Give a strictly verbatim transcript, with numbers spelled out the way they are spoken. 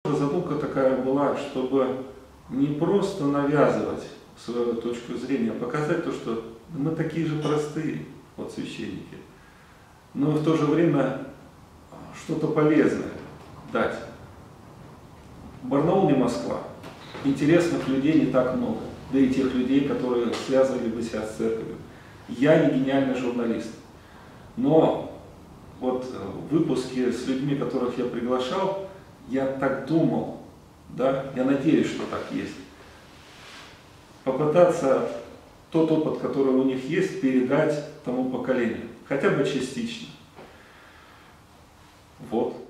Задумка такая была, чтобы не просто навязывать свою точку зрения, а показать то, что мы такие же простые, вот священники, но в то же время что-то полезное дать. Барнаул не Москва, интересных людей не так много, да и тех людей, которые связывали бы себя с церковью. Я не гениальный журналист, но вот выпуски с людьми, которых я приглашал, я так думал, да, я надеюсь, что так есть. Попытаться тот опыт, который у них есть, передать тому поколению, хотя бы частично. Вот.